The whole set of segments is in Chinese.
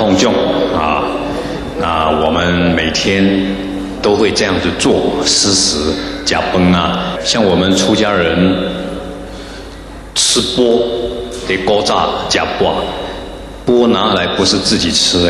动众啊，那我们每天都会这样子做，施食加崩啊。像我们出家人吃钵得锅炸加钵，钵拿来不是自己吃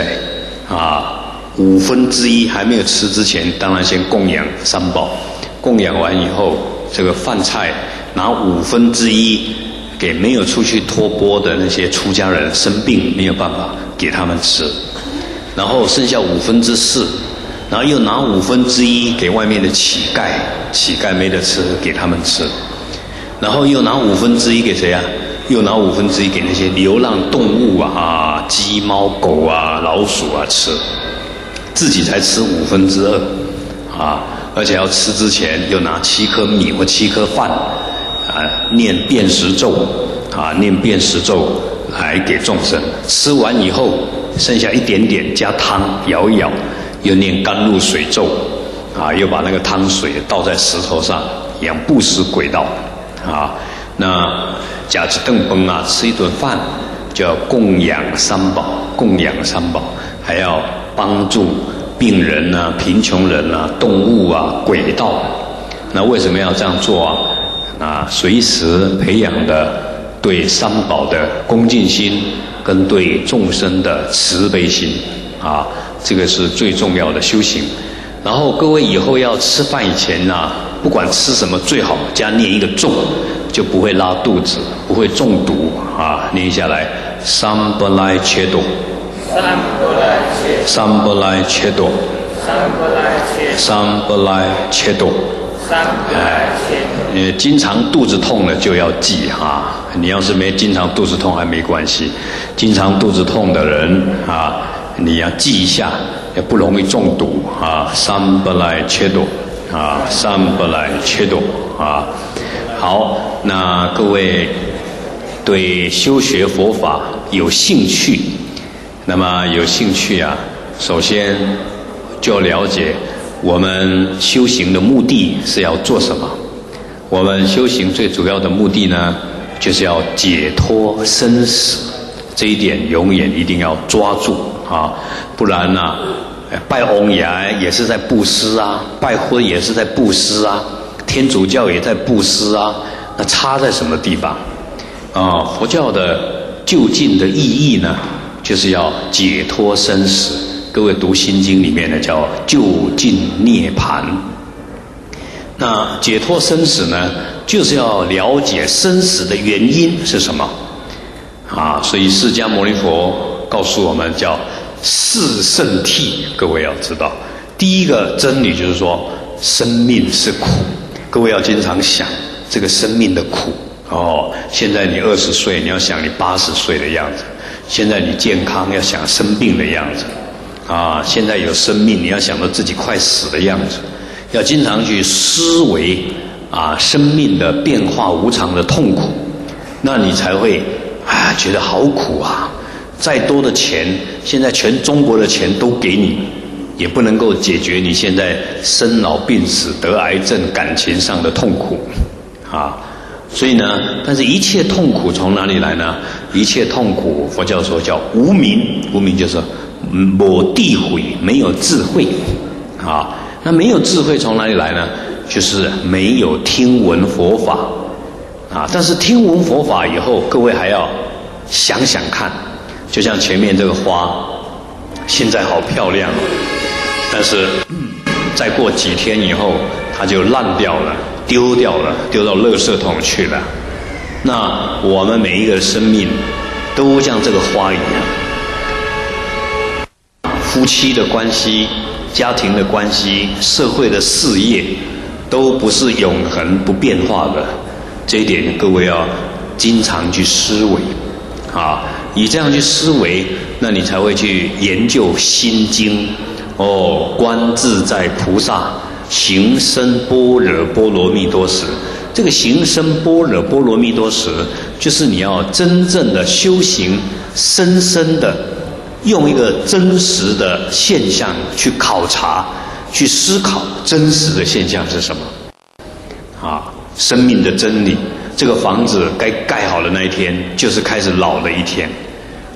1/5还没有吃之前，当然先供养三宝，供养完以后，这个饭菜拿1/5给没有出去托钵的那些出家人，生病没有办法给他们吃，然后剩下4/5，然后又拿1/5给外面的乞丐，乞丐没得吃给他们吃，然后又拿1/5给谁啊？又拿1/5给那些流浪动物鸡猫狗老鼠吃，自己才吃2/5而且要吃之前又拿7颗米或7颗饭念遍食咒念遍食咒来给众生。吃完以后剩下一点点加汤摇一摇，又念甘露水咒又把那个汤水倒在石头上，养布施轨道那假期顿崩吃一顿饭就要供养三宝，供养三宝还要帮助病人贫穷人动物鬼道。那为什么要这样做随时培养的对三宝的恭敬心跟对众生的慈悲心这个是最重要的修行。然后各位以后要吃饭以前不管吃什么，最好加念一个咒，就不会拉肚子，不会中毒念下来三不来切多，三不来切多，三不来切多。经常肚子痛了就要记你要是没经常肚子痛还没关系，经常肚子痛的人你要记一下，也不容易中毒三不来切多三不来切多好，那各位对修学佛法有兴趣，那么有兴趣首先就了解我们修行的目的是要做什么。我们修行最主要的目的呢，就是要解脱生死，这一点永远一定要抓住不然拜翁爷也是在布施拜婚也是在布施天主教也在布施那差在什么地方佛教的究竟的意义呢，就是要解脱生死。各位读心经里面的叫究竟涅槃。那解脱生死呢，就是要了解生死的原因是什么所以释迦牟尼佛告诉我们叫四圣谛。各位要知道，第一个真理就是说生命是苦，各位要经常想这个生命的苦现在你20岁，你要想你80岁的样子；现在你健康，要想生病的样子现在有生命，你要想到自己快死的样子，要经常去思维生命的变化无常的痛苦，那你才会觉得好苦再多的钱，现在全中国的钱都给你，也不能够解决你现在生老病死、得癌症、感情上的痛苦所以呢，但是一切痛苦从哪里来呢？一切痛苦佛教说叫无明，无明就是没智慧，没有智慧那没有智慧从哪里来呢？就是没有听闻佛法但是听闻佛法以后，各位还要想想看，就像前面这个花，现在好漂亮但是再过几天以后它就烂掉了，丢掉了，丢到垃圾桶去了。那我们每一个生命都像这个花一样，夫妻的关系、家庭的关系、社会的事业都不是永恒不变化的，这一点各位要经常去思维你这样去思维，那你才会去研究心经观自在菩萨行深般若波罗蜜多时。这个行深般若波罗蜜多时，就是你要真正的修行，深深的用一个真实的现象去考察、去思考真实的现象是什么生命的真理。这个房子该盖好的那一天，就是开始老的一天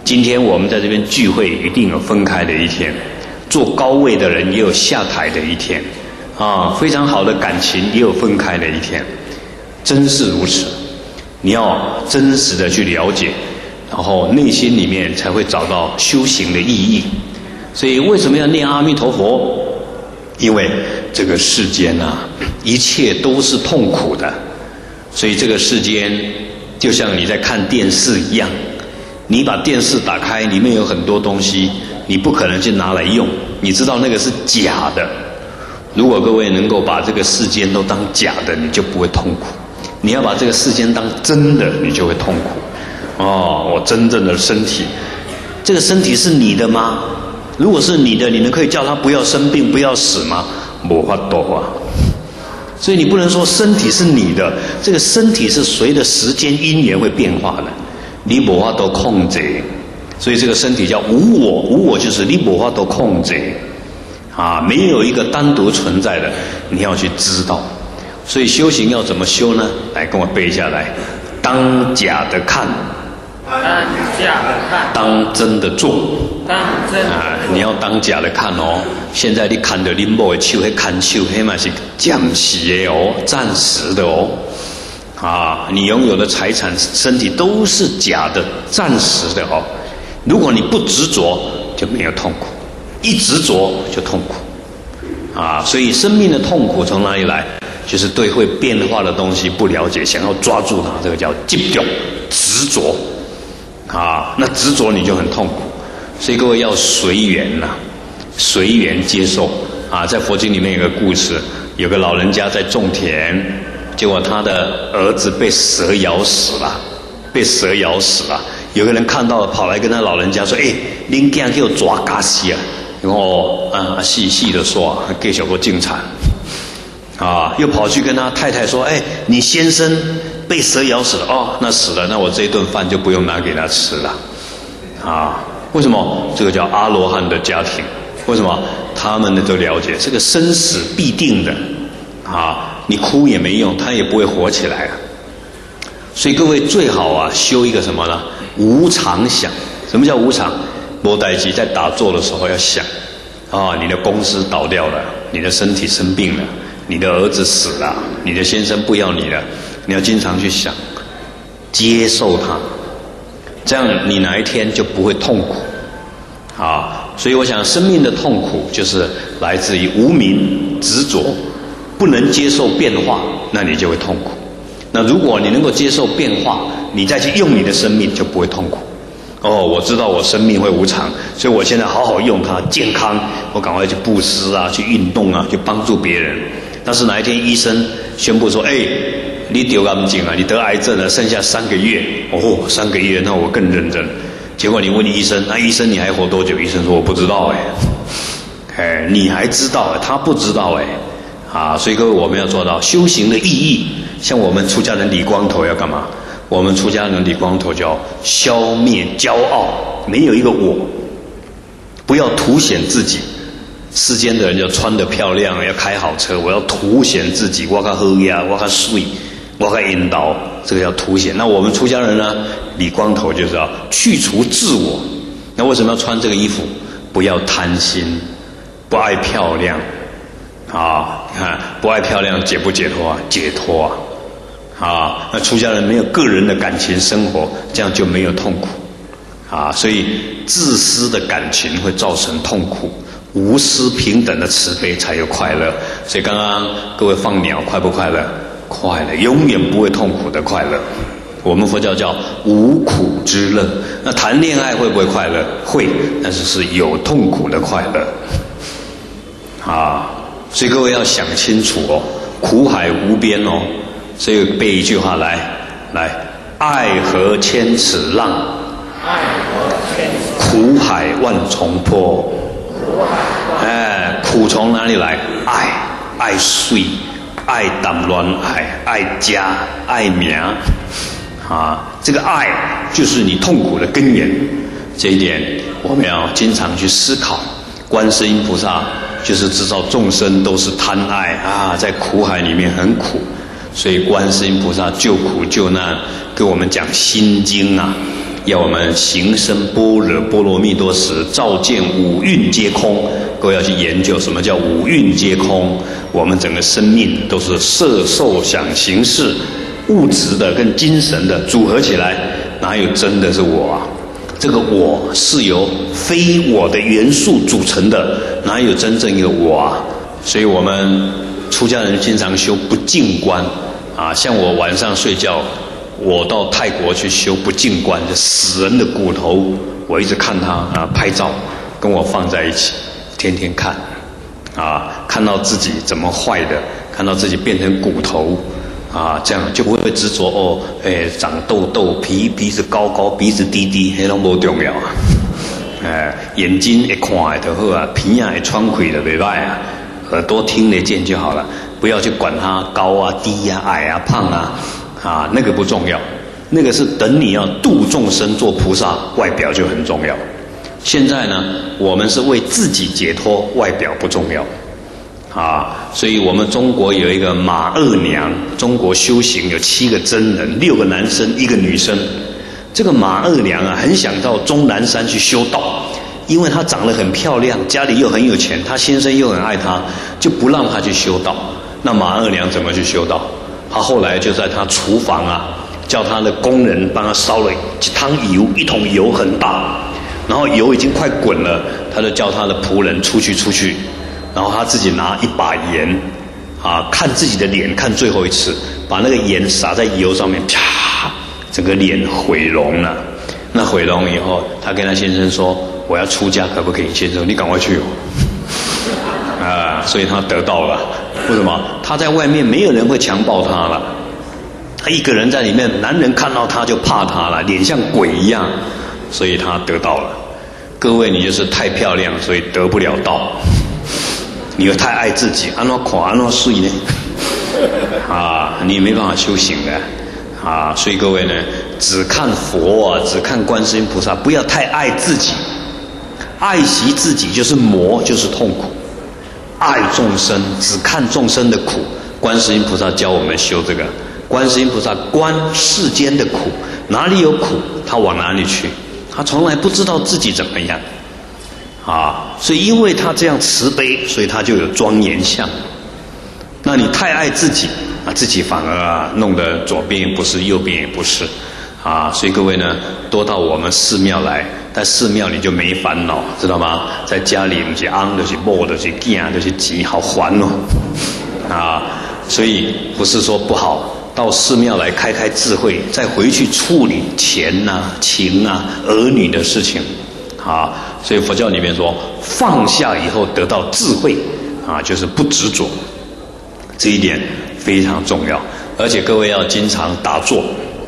今天我们在这边聚会，一定有分开的一天；坐高位的人也有下台的一天，啊，非常好的感情也有分开的一天，真是如此。你要真实的去了解，然后内心里面才会找到修行的意义。所以为什么要念阿弥陀佛？因为这个世间啊，一切都是痛苦的，所以这个世间就像你在看电视一样，你把电视打开，里面有很多东西，你不可能去拿来用，你知道那个是假的。如果各位能够把这个世间都当假的，你就不会痛苦。你要把这个世间当真的，你就会痛苦。哦，我真正的身体，这个身体是你的吗？如果是你的，你能可以叫他不要生病、不要死吗？没法度啊！所以你不能说身体是你的，这个身体是随着时间因缘会变化的，你没法度控制。所以这个身体叫无我，无我就是你没法度控制啊，没有一个单独存在的，你要去知道。所以修行要怎么修呢？来跟我背下来：当假的看， 当假的看， 当真的做。 当真啊，你要当假的看哦。现在你看到你某的手，那看手，那嘛是暂时的哦，暂时的哦。啊，你拥有的财产、身体都是假的、暂时的哦。如果你不执着，就没有痛苦；一执着就痛苦。啊，所以生命的痛苦从哪里来？就是对会变化的东西不了解，想要抓住它，这个叫执着、执着。啊，那执着你就很痛苦。所以各位要随缘呐，随缘接受啊。在佛经里面有个故事，有个老人家在种田，结果他的儿子被蛇咬死了，被蛇咬死了。有个人看到了，跑来跟他老人家说：“哎，恁囝给我抓嘎死啊！”然后细细的说啊，给小哥进产啊，又跑去跟他太太说：“哎，你先生被蛇咬死了哦，那死了，那我这一顿饭就不用拿给他吃了啊。”为什么？这个叫阿罗汉的家庭。为什么？他们呢都了解这个生死必定的啊，你哭也没用，他也不会活起来啊。所以各位最好啊修一个什么呢？无常想。什么叫无常？摩代基在打坐的时候要想啊，你的公司倒掉了，你的身体生病了，你的儿子死了，你的先生不要你了，你要经常去想，接受它。这样你哪一天就不会痛苦啊！所以我想生命的痛苦就是来自于无明执着，不能接受变化，那你就会痛苦。那如果你能够接受变化，你再去用你的生命就不会痛苦。哦，我知道我生命会无常，所以我现在好好用它，健康，我赶快去布施啊，去运动啊，去帮助别人。但是哪一天医生宣布说：“哎，你得癌症啊，你得癌症了，剩下3个月。”哦，3个月，那我更认真。结果你问医生，那医生你还活多久？医生说我不知道哎，你还知道？他不知道哎，啊，所以各位我们要做到修行的意义。像我们出家人理光头要干嘛？我们出家人理光头叫消灭骄傲，没有一个我，不要凸显自己。世间的人要穿得漂亮，要开好车，我要凸显自己，我较好呀，我较水，我较引导，这个叫凸显。那我们出家人呢，理光头就是要去除自我。那为什么要穿这个衣服？不要贪心，不爱漂亮啊！你看，不爱漂亮解不解脱啊？解脱啊！啊，那出家人没有个人的感情生活，这样就没有痛苦啊。所以自私的感情会造成痛苦。无私平等的慈悲才有快乐。所以刚刚各位放鸟快不快乐？快乐，永远不会痛苦的快乐。我们佛教叫无苦之乐。那谈恋爱会不会快乐？会，但是是有痛苦的快乐啊。所以各位要想清楚哦，苦海无边哦。所以背一句话来，爱河千尺浪，苦海万重波。苦从哪里来？爱水，爱淡乱爱家，爱名啊！这个爱就是你痛苦的根源。这一点我们要经常去思考。观世音菩萨就是知道众生都是贪爱啊，在苦海里面很苦，所以观世音菩萨救苦救难，给我们讲心经啊。 要我们行深般若波罗蜜多时，照见五蕴皆空。各位要去研究什么叫五蕴皆空。我们整个生命都是色受想行识，物质的跟精神的组合起来，哪有真的是我啊？这个我是由非我的元素组成的，哪有真正一个我啊？所以我们出家人经常修不净观啊，像我晚上睡觉，我到泰国去修不净观，就死人的骨头，我一直看它啊，拍照跟我放在一起，天天看啊，看到自己怎么坏的，看到自己变成骨头啊，这样就不会执着哦，长痘痘，鼻子高高，鼻子低低，那都不重要啊。眼睛会看的就好啊，鼻啊会喘气的袂歹啊，耳朵听得见就好了，不要去管它高啊、低啊、矮啊、胖啊，那个不重要，那个是等你要度众生做菩萨，外表就很重要。现在呢，我们是为自己解脱，外表不重要。所以我们中国有一个马二娘，中国修行有7个真人，6个男生1个女生。这个马二娘啊，很想到终南山去修道，因为她长得很漂亮，家里又很有钱，她先生又很爱她，就不让她去修道。那马二娘怎么去修道？她后来就在她厨房啊，叫她的工人帮她烧了1汤油，1桶油很大，然后油已经快滚了，她就叫她的仆人出去。然后他自己拿1把盐，看自己的脸，看最后一次，把那个盐撒在油上面，啪，整个脸毁容了。那毁容以后，他跟他先生说：“我要出家，可不可以？”先生，你赶快去所以他得到了。为什么？他在外面没有人会强暴他了，他一个人在里面，男人看到他就怕他了，脸像鬼一样，所以他得到了。各位，你就是太漂亮，所以得不了道。你又太爱自己，安怎看安怎水呢？你没办法修行的所以各位呢，只看佛只看观世音菩萨，不要太爱自己。爱惜自己就是魔，就是痛苦。爱众生，只看众生的苦。观世音菩萨教我们修这个。观世音菩萨观世间的苦，哪里有苦，他往哪里去？他从来不知道自己怎么样。所以因为他这样慈悲，所以他就有庄严相。那你太爱自己自己反而弄得左边也不是，右边也不是所以各位呢，多到我们寺庙来，在寺庙里就没烦恼，知道吗？在家里就是昂，就是摸，就是惊，就是急，好烦所以不是说不好，到寺庙来开智慧，再回去处理钱情儿女的事情所以佛教里面说，放下以后得到智慧就是不执着，这一点非常重要。而且各位要经常打坐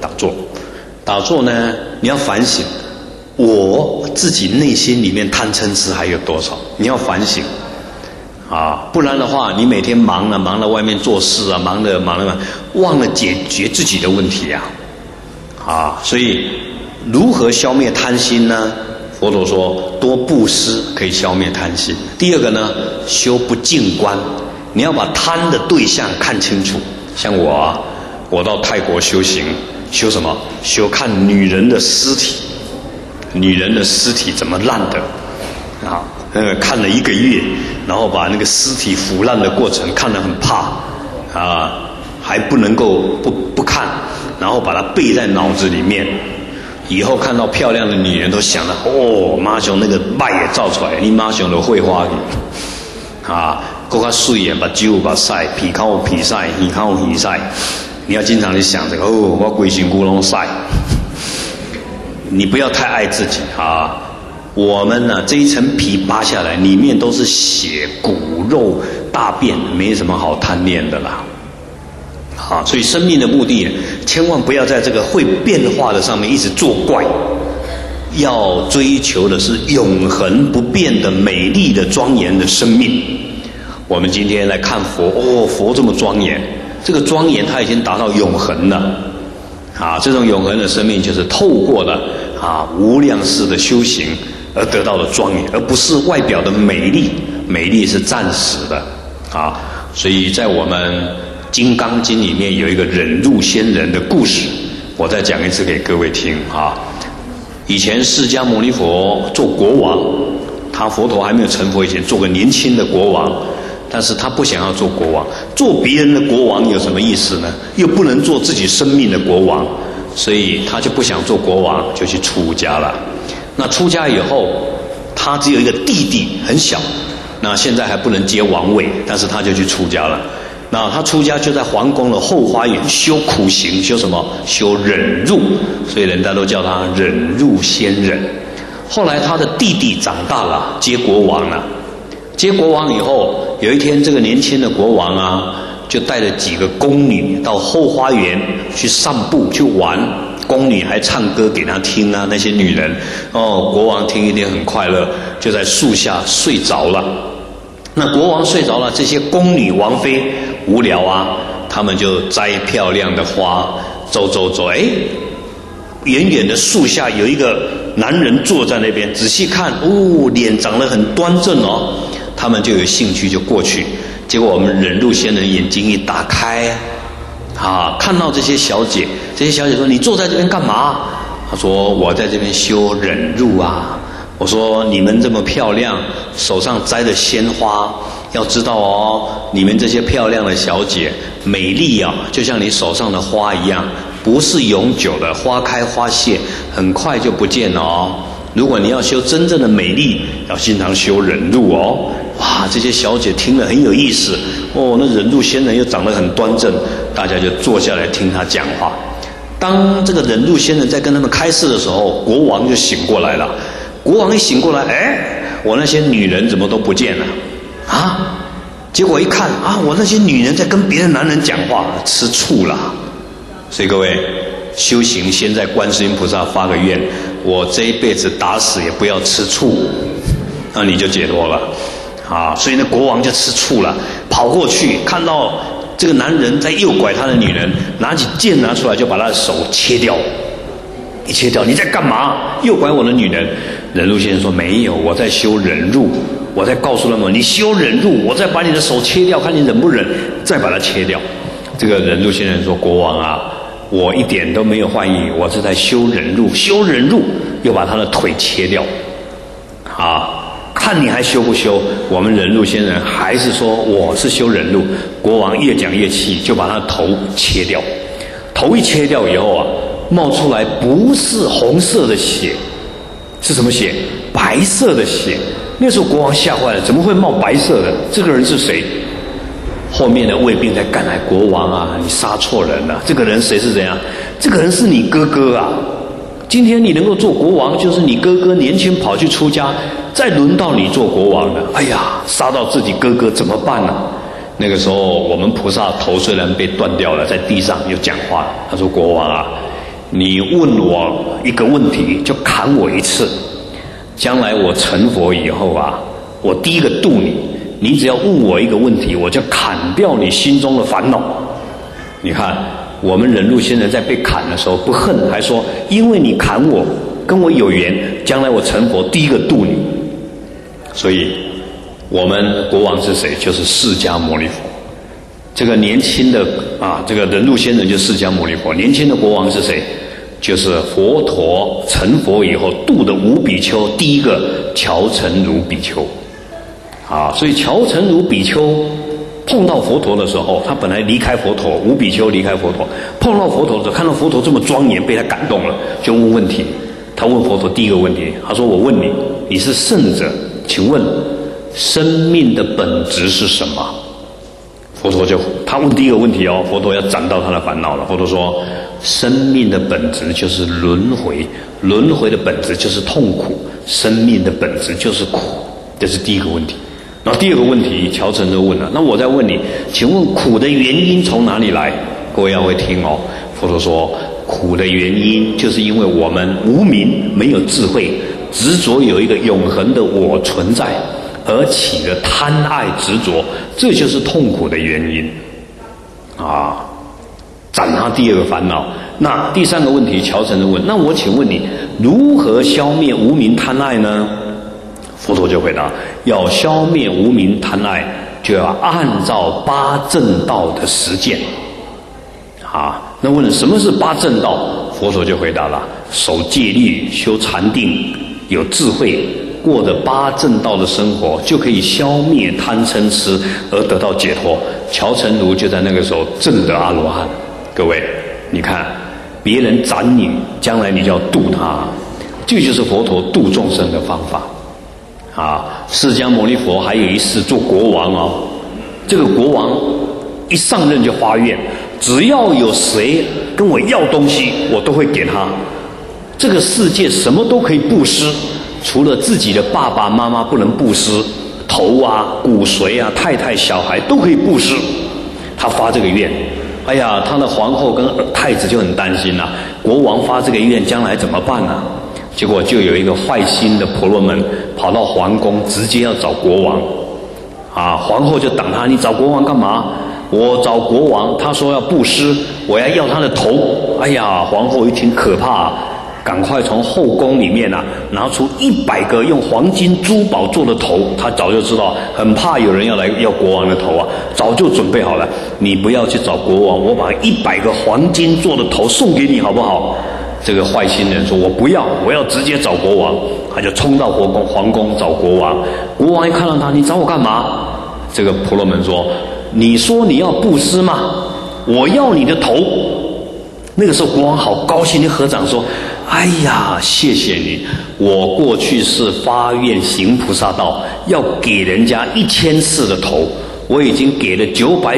呢，你要反省我自己内心里面贪嗔痴还有多少，你要反省不然的话，你每天忙了外面做事忙了，忘了解决自己的问题所以如何消灭贪心呢？佛陀说，多布施可以消灭贪心。第二个呢，修不净观，你要把贪的对象看清楚。像我到泰国修行，修什么？修看女人的尸体，女人的尸体怎么烂的看了1个月，然后把那个尸体腐烂的过程看得很怕还不能够不看，然后把它背在脑子里面。以后看到漂亮的女人都想了，妈熊那个脉也照出来，你妈熊都会花更加水的，目睭有目屎，鼻孔有鼻屎，耳孔有耳屎。你要经常去想这个我规身躯拢屎。你不要太爱自己我们呢，这一层皮扒下来，里面都是血骨肉大便，没什么好贪恋的啦。所以生命的目的，千万不要在这个会变化的上面一直作怪，要追求的是永恒不变的美丽的庄严的生命。我们今天来看佛，佛这么庄严，这个庄严它已经达到永恒了这种永恒的生命就是透过了无量世的修行而得到的庄严，而不是外表的美丽，美丽是暂时的所以在我们《金刚经》里面有一个忍辱仙人的故事，我再讲一次给各位听以前释迦牟尼佛做国王，他佛陀还没有成佛以前，做个年轻的国王，但是他不想要做国王，做别人的国王有什么意思呢？又不能做自己生命的国王，所以他就不想做国王，就去出家了。那出家以后，他只有一个弟弟，很小，那现在还不能接王位，但是他就去出家了。那他出家就在皇宫的后花园修苦行，修什么？修忍辱，所以人家都叫他忍辱仙人。后来他的弟弟长大了，接国王了。接国王以后，有一天这个年轻的国王啊，就带着几个宫女到后花园去散步去玩，宫女还唱歌给他听啊，那些女人哦，国王听一听很快乐，就在树下睡着了。那国王睡着了，这些宫女王妃无聊啊，他们就摘漂亮的花，走，远远的树下有一个男人坐在那边，仔细看，哦，脸长得很端正哦，他们就有兴趣就过去。结果我们忍辱仙人眼睛一打开啊，看到这些小姐说：“你坐在这边干嘛？”他说：“我在这边修忍辱啊。”我说：“你们这么漂亮，手上摘的鲜花，要知道哦，你们这些漂亮的小姐，美丽啊，就像你手上的花一样，不是永久的，花开花谢，很快就不见了哦。如果你要修真正的美丽，要经常修忍辱哦。”哇，这些小姐听了很有意思哦，那忍辱仙人又长得很端正，大家就坐下来听他讲话。当这个忍辱仙人在跟他们开示的时候，国王就醒过来了。国王一醒过来，我那些女人怎么都不见了啊？结果一看啊，我那些女人在跟别的男人讲话，吃醋了。所以各位修行，先在观世音菩萨发个愿，我这一辈子打死也不要吃醋，那你就解脱了啊！所以那国王就吃醋了，跑过去看到这个男人在诱拐他的女人，拿起剑拿出来就把他的手切掉。一切掉，你在干嘛？诱拐我的女人。忍辱仙人说：“没有，我在修忍辱。我在告诉他们，你修忍辱，我再把你的手切掉，看你忍不忍，再把它切掉。”这个忍辱仙人说：“国王啊，我一点都没有怀疑，我是在修忍辱，修忍辱又把他的腿切掉。啊，看你还修不修？”我们忍辱仙人还是说我是修忍辱。国王越讲越气，就把他的头切掉。头一切掉以后啊，冒出来不是红色的血，是什么血？白色的血。那时候国王吓坏了，怎么会冒白色的？这个人是谁？后面的卫兵才赶来：“国王啊，你杀错人了！这个人谁是怎样？这个人是你哥哥啊！今天你能够做国王，就是你哥哥年轻跑去出家，再轮到你做国王了。哎呀，杀到自己哥哥怎么办呢？”那个时候我们菩萨头虽然被断掉了，在地上又讲话，他说：“国王啊，你问我一个问题就砍我一次，将来我成佛以后啊，我第一个度你，你只要问我一个问题，我就砍掉你心中的烦恼。”你看我们忍辱仙人在被砍的时候不恨，还说因为你砍我，跟我有缘，将来我成佛第一个度你。所以我们国王是谁？就是释迦牟尼佛。这个年轻的这个忍辱仙人就是释迦牟尼佛。年轻的国王是谁？就是佛陀成佛以后度的五比丘，第一个乔成如比丘。所以乔成如比丘碰到佛陀的时候，他本来离开佛陀，五比丘离开佛陀，碰到佛陀的时候，看到佛陀这么庄严，被他感动了，就问问题。他问佛陀第一个问题，他说：“我问你，你是圣者，请问生命的本质是什么？”佛陀他问第一个问题哦，佛陀要斩到他的烦恼了。佛陀说：“生命的本质就是轮回，轮回的本质就是痛苦，生命的本质就是苦。”这是第一个问题。然后第二个问题，乔成就问了：“那我再问你，请问苦的原因从哪里来？”各位要会听哦。佛陀说：“苦的原因就是因为我们无明，没有智慧，执着有一个永恒的我存在，而起了贪爱执着，这就是痛苦的原因。”斩他第二个烦恼。那第三个问题，乔成就问：“那我请问你，如何消灭无明贪爱呢？”佛陀就回答：“要消灭无明贪爱，就要按照八正道的实践。”那问了什么是八正道？ 佛陀就回答了：守戒律、修禅定、有智慧，过着八正道的生活，就可以消灭贪嗔痴而得到解脱。乔成儒就在那个时候证得阿罗汉。各位，你看，别人斩你，将来你就要度他，这就是佛陀度众生的方法。释迦牟尼佛还有一世做国王哦，这个国王一上任就发愿，只要有谁跟我要东西，我都会给他。这个世界什么都可以布施，除了自己的爸爸妈妈不能布施，头啊、骨髓啊、太太、小孩都可以布施。他发这个愿，哎呀，他的皇后跟太子就很担心了，国王发这个愿，将来怎么办呢？结果就有一个坏心的婆罗门跑到皇宫，直接要找国王。皇后就挡他，你找国王干嘛？我找国王，他说要布施，我要他的头。哎呀，皇后一听可怕，赶快从后宫里面拿出100个用黄金珠宝做的头。他早就知道，很怕有人要来要国王的头早就准备好了。你不要去找国王，我把100个黄金做的头送给你，好不好？这个坏心人说：“我不要，我要直接找国王。”他就冲到皇宫找国王。国王一看到他，你找我干嘛？这个婆罗门说：“你说你要布施吗？我要你的头。”那个时候国王好高兴，就合掌说：“哎呀，谢谢你！我过去是发愿行菩萨道，要给人家1000次的头，我已经给了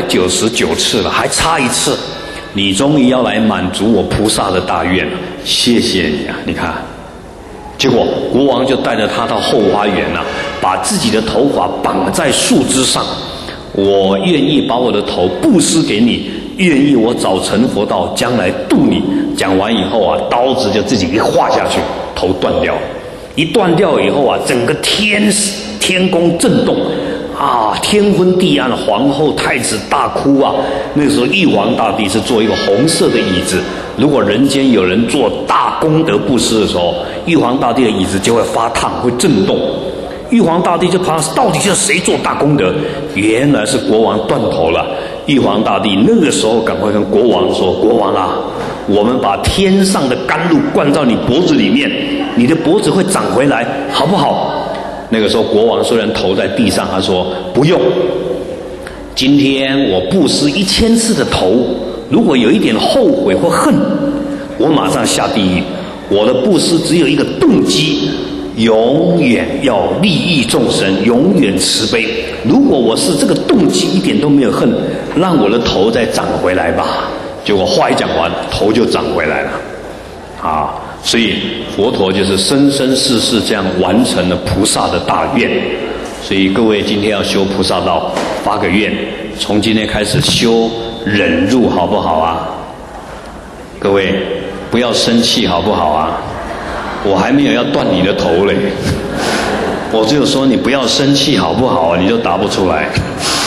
999次了，还差1次。你终于要来满足我菩萨的大愿了，谢谢你啊！你看，结果国王就带着他到后花园把自己的头发绑在树枝上，我愿意把我的头布施给你，愿意我早成佛道，将来度你。讲完以后刀子就自己一划下去，头断掉。一断掉以后整个天宫震动。天昏地暗，皇后太子大哭那个时候玉皇大帝是做一个红色的椅子，如果人间有人做大功德布施的时候，玉皇大帝的椅子就会发烫，会震动。玉皇大帝就怕到底是谁做大功德，原来是国王断头了。玉皇大帝那个时候赶快跟国王说：“国王我们把天上的甘露灌到你脖子里面，你的脖子会长回来，好不好？”那个时候国王虽然头在地上，他说：“不用，今天我布施1000次的头，如果有一点后悔或恨，我马上下地狱。我的布施只有一个动机，永远要利益众生，永远慈悲。如果我是这个动机一点都没有恨，让我的头再长回来吧。”结果话一讲完，头就长回来了。所以佛陀就是生生世世这样完成了菩萨的大愿。所以各位今天要修菩萨道，发个愿，从今天开始修忍辱，好不好各位不要生气，好不好我还没有要断你的头嘞，我只有说你不要生气，好不好你就答不出来。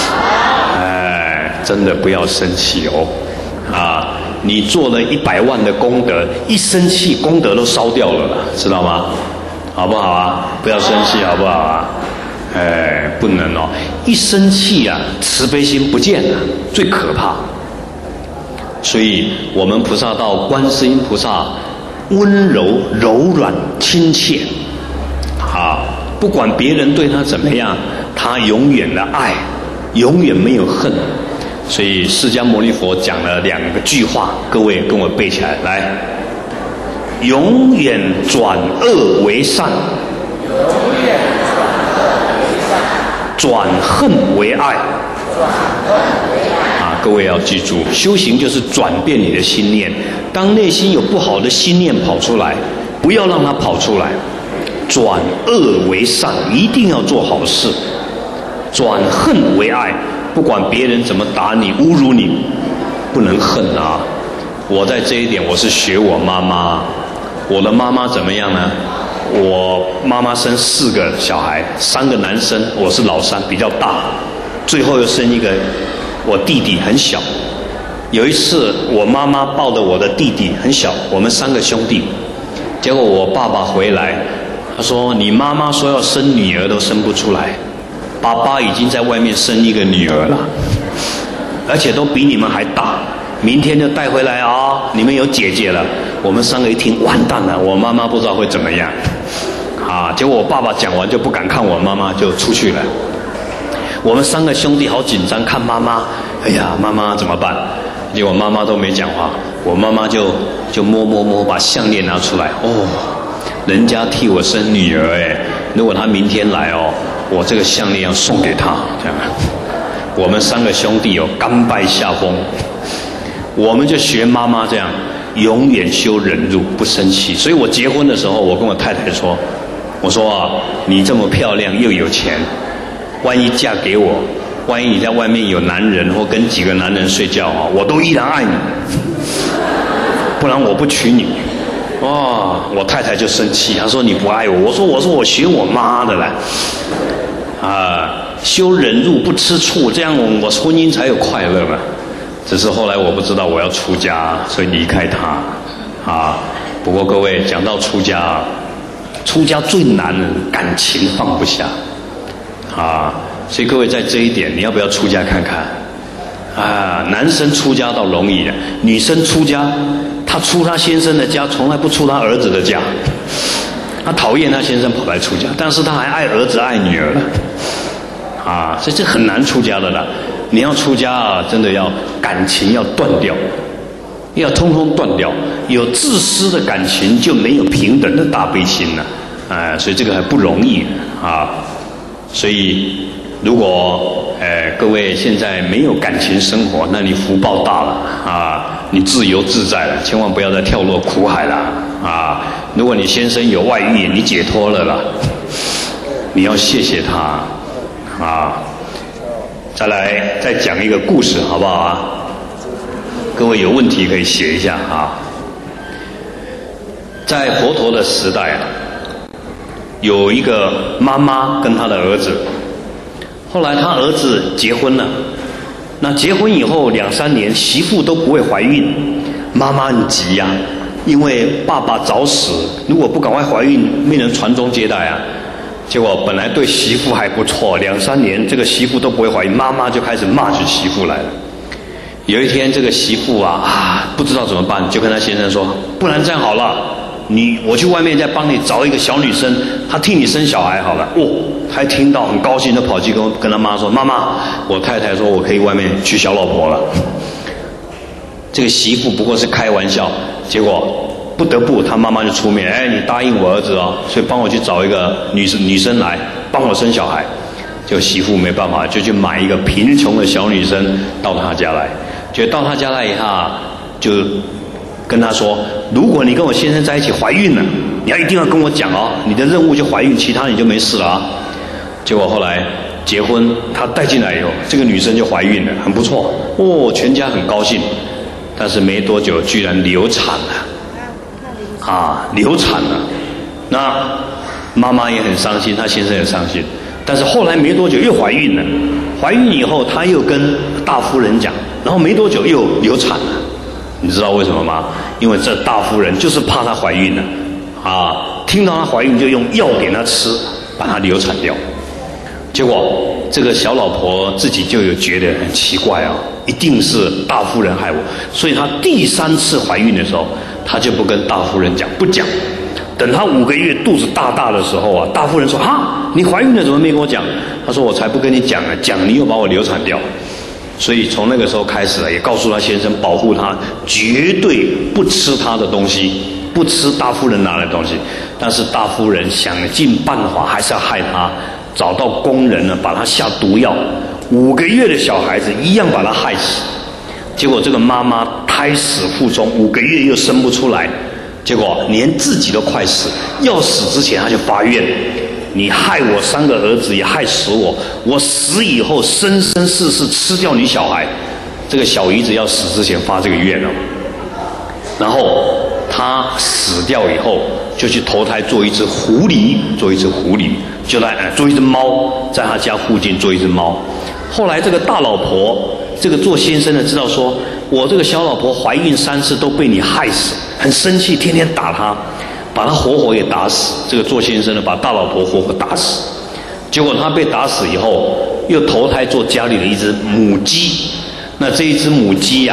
真的不要生气你做了100万的功德，一生气功德都烧掉了啦，知道吗？好不好不要生气，好不好不能一生气慈悲心不见了，最可怕。所以我们菩萨道，观世音菩萨温柔柔软亲切不管别人对他怎么样，他永远的爱，永远没有恨。所以释迦牟尼佛讲了2个句话，各位跟我背起来，来，永远转恶为善，转恨为爱。各位要记住，修行就是转变你的心念。当内心有不好的心念跑出来，不要让它跑出来，转恶为善，一定要做好事。转恨为爱，不管别人怎么打你、侮辱你，不能恨我在这一点，我是学我妈妈。我的妈妈怎么样呢？我妈妈生4个小孩，3个男生，我是老三，比较大，最后又生一个我弟弟很小。有一次我妈妈抱着我的弟弟很小，我们3个兄弟，结果我爸爸回来，他说：“你妈妈说要生女儿都生不出来，爸爸已经在外面生一个女儿了，而且都比你们还大。 明天就带回来啊，你们有姐姐了。我们3个一听，完蛋了，我妈妈不知道会怎么样啊。结果我爸爸讲完就不敢看我妈妈，就出去了。我们3个兄弟好紧张，看妈妈，哎呀，妈妈怎么办？结果妈妈都没讲话，我妈妈就摸把项链拿出来，哦，人家替我生女儿哎，如果她明天来哦，我这个项链要送给她，这样。我们3个兄弟哦，甘拜下风，我们就学妈妈这样，永远修忍辱，不生气。所以我结婚的时候，我跟我太太说，我说啊，你这么漂亮又有钱，万一嫁给我，万一你在外面有男人或跟几个男人睡觉啊，我都依然爱你，不然我不娶你。哦，我太太就生气，她说你不爱我。我说我学我妈的啦，修忍辱不吃醋，这样我婚姻才有快乐嘛。只是后来我不知道我要出家，所以离开他不过各位讲到出家，出家最难的感情放不下所以各位在这一点，你要不要出家看看男生出家倒容易，女生出家，她出她先生的家，从来不出她儿子的家。她讨厌她先生跑来出家，但是她还爱儿子爱女儿所以这很难出家的啦。你要出家真的要感情要断掉，要通通断掉。有自私的感情，就没有平等的大悲心了所以这个还不容易所以如果各位现在没有感情生活，那你福报大了你自由自在了，千万不要再跳落苦海了如果你先生有外遇，你解脱了啦，你要谢谢他再来再讲一个故事好不好各位有问题可以写一下在佛陀的时代有一个妈妈跟她的儿子，后来他儿子结婚了，那结婚以后2-3年，媳妇都不会怀孕，妈妈很急因为爸爸早死，如果不赶快怀孕，没人传宗接代结果本来对媳妇还不错，2-3年这个媳妇都不会怀孕，妈妈就开始骂起媳妇来了。有一天这个媳妇不知道怎么办，就跟她先生说，不然这样好了，我去外面再帮你找一个小女生，她替你生小孩好了。还听到很高兴，就跑去跟他妈说，妈妈，我太太说我可以外面娶小老婆了。这个媳妇不过是开玩笑，结果不得不他妈妈就出面，你答应我儿子所以帮我去找一个女生来帮我生小孩。就媳妇没办法，就去买一个贫穷的小女生到他家来。就到他家来以后就跟他说，如果你跟我先生在一起怀孕了，你一定要跟我讲你的任务就怀孕，其他你就没事了结果后来结婚，他带进来以后，这个女生就怀孕了，很不错全家很高兴。但是没多久居然流产了流产了。那妈妈也很伤心，她先生也伤心。但是后来没多久又怀孕了，怀孕以后她又跟大夫人讲，然后没多久又流产了。你知道为什么吗？因为这大夫人就是怕她怀孕了听到她怀孕就用药给她吃，把她流产掉。结果这个小老婆自己就有觉得很奇怪一定是大夫人害我，所以她第3次怀孕的时候，她就不跟大夫人讲，不讲。等她5个月肚子大大的时候大夫人说你怀孕了怎么没跟我讲？她说我才不跟你讲讲你又把我流产掉。所以从那个时候开始也告诉她先生保护她，绝对不吃她的东西，不吃大夫人拿来的东西。但是大夫人想尽办法还是要害她，找到工人把她下毒药，5个月的小孩子一样把她害死。结果这个妈妈胎死腹中，5个月又生不出来，结果连自己都快死，要死之前她就发愿，你害我3个儿子也害死我，我死以后生生世世吃掉你小孩。这个小姨子要死之前发这个愿然后她死掉以后就去投胎做一只狐狸，就来做一只猫，在她家附近做一只猫。后来这个大老婆，这个做先生的知道说，我这个小老婆怀孕3次都被你害死，很生气，天天打她，把她活活也打死。这个做先生的把大老婆活活打死。结果他被打死以后，又投胎做家里的一只母鸡。那这一只母鸡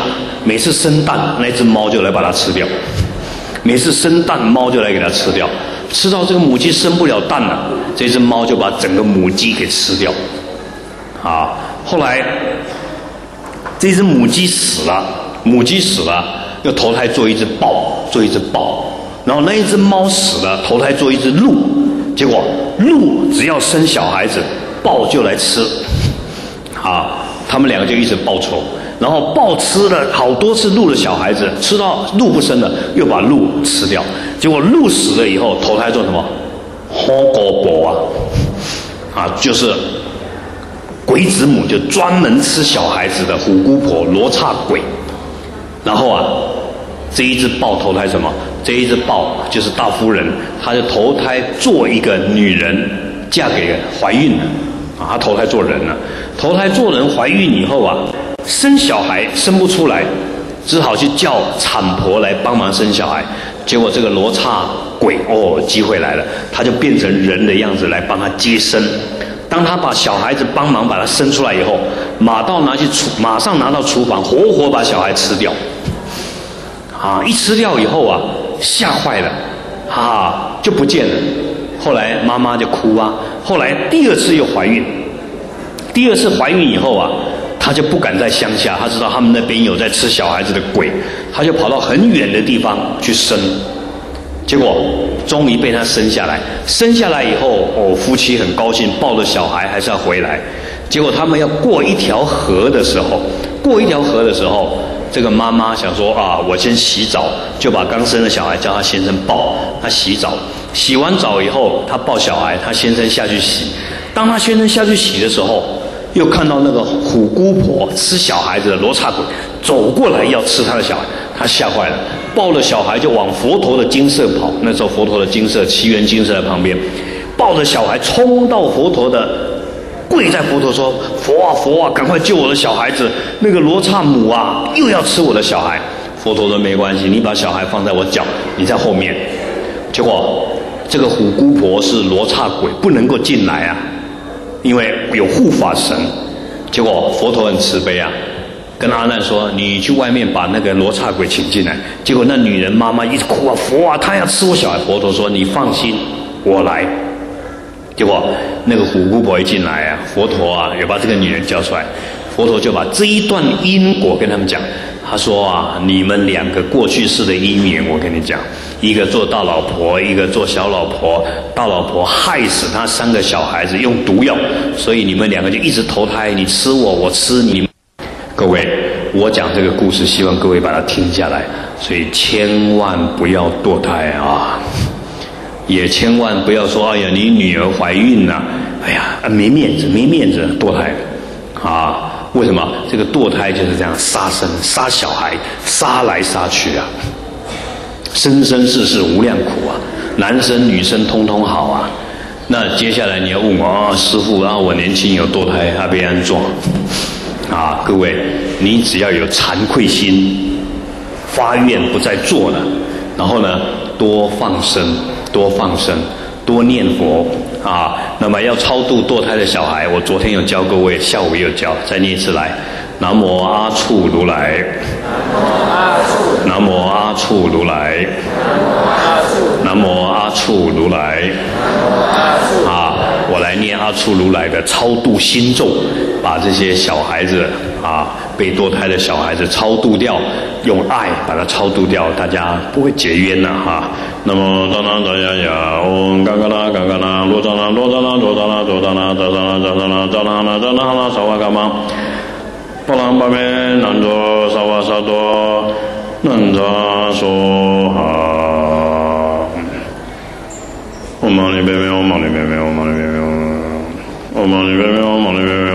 每次生蛋，那只猫就来把它吃掉。每次生蛋，猫就来给它吃掉。吃到这个母鸡生不了蛋了，这只猫就把整个母鸡给吃掉。啊，后来这只母鸡死了，又投胎做一只豹，然后那一只猫死了，投胎做一只鹿，结果鹿只要生小孩子，豹就来吃。啊，他们两个就一直报仇。然后豹吃了好多次鹿的小孩子，吃到鹿不生了，又把鹿吃掉。结果鹿死了以后，投胎做什么？虎姑婆啊，就是鬼子母，就专门吃小孩子的虎姑婆、罗刹鬼。然后啊，这一只豹投胎什么？这一只豹就是大夫人，她就投胎做一个女人，嫁给怀孕了啊，她投胎做人了。投胎做人怀孕以后啊，生小孩生不出来，只好去叫产婆来帮忙生小孩。结果这个罗刹鬼机会来了，他就变成人的样子来帮他接生。当他把小孩子帮忙把他生出来以后，马上拿到厨房，活活把小孩吃掉。啊，一吃掉以后啊，吓坏了，就不见了。后来妈妈就哭啊。后来第二次又怀孕，第二次怀孕以后啊，他就不敢在乡下，他知道他们那边有在吃小孩子的鬼，他就跑到很远的地方去生。结果终于被他生下来。生下来以后，夫妻很高兴，抱着小孩还是要回来。结果他们要过一条河的时候，这个妈妈想说啊，我先洗澡，就把刚生的小孩叫他先生抱。他洗澡，洗完澡以后，他抱小孩，他先生下去洗。当他先生下去洗的时候，又看到那个虎姑婆吃小孩子的罗刹鬼走过来要吃他的小孩，他吓坏了，抱了小孩就往佛陀的精舍跑。那时候佛陀的精舍祇园精舍在旁边，抱着小孩冲到佛陀的，跪在佛陀说：佛啊，赶快救我的小孩子！那个罗刹母啊，又要吃我的小孩。佛陀说没关系，你把小孩放在我脚，你在后面。结果这个虎姑婆是罗刹鬼，不能够进来啊，因为有护法神。结果佛陀很慈悲啊，跟阿难说：你去外面把那个罗刹鬼请进来。结果那女人妈妈一直哭啊，佛啊，她要吃我小孩。佛陀说：你放心，我来。结果那个虎姑婆一进来啊，佛陀啊也把这个女人叫出来。佛陀就把这一段因果跟他们讲。他说啊，你们两个过去世的因缘，我跟你讲，一个做大老婆，一个做小老婆。大老婆害死他3个小孩子，用毒药，所以你们两个就一直投胎，你吃我，我吃你。各位，我讲这个故事，希望各位把它听下来，所以千万不要堕胎啊，也千万不要说，哎呀，你女儿怀孕了，哎呀，没面子堕胎啊。为什么？这个堕胎就是这样杀生杀小孩，杀来杀去啊，生生世世无量苦啊，男生女生通通好啊。那接下来你要问我师父啊，我年轻有堕胎，被安撞啊？各位，你只要有惭愧心，发愿不再做了，然后呢，多放生，多念佛啊。那么要超度堕胎的小孩，我昨天有教各位，下午也有教，再念一次来。南无阿处如来，南无阿处如来，南无阿处如来。啊，我来念阿处如来的超度心咒，把这些小孩子啊，被堕胎的小孩子超度掉，用爱把它超度掉，大家不会结冤了哈。那么当当当呀呀，嗡嘎嘎啦嘎嘎啦，罗张啦罗张啦罗张啦罗张啦张张啦张张啦张张啦张张啦萨瓦嘎玛，巴朗巴面南卓萨瓦萨多南扎梭哈。唵嘛呢叭咪唵嘛呢叭咪唵嘛呢叭咪唵嘛呢叭咪唵嘛呢叭咪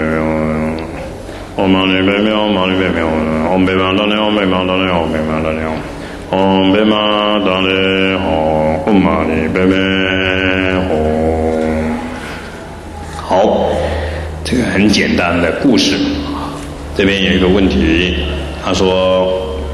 唵嘛呢叭咪唵唵嘛呢叭咪唵嘛呢叭咪唵唵呗嘛当呢唵呗嘛当呢唵呗嘛当呢唵唵呗嘛当呢唵唵嘛呢呗呗唵。好，这个很简单的故事。这边有一个问题，他说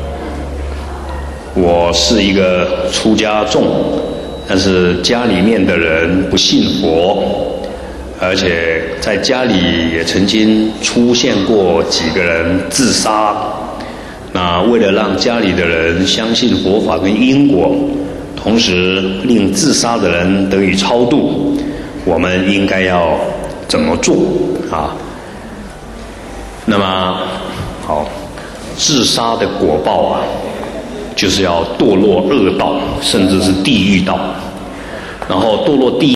我是一个出家众，但是家里面的人不信佛，而且在家里也曾经出现过几个人自杀。 那为了让家里的人相信佛法跟因果，同时令自杀的人得以超度，我们应该要怎么做啊？那么好，自杀的果报啊，就是要堕落恶道，甚至是地狱道，然后堕落地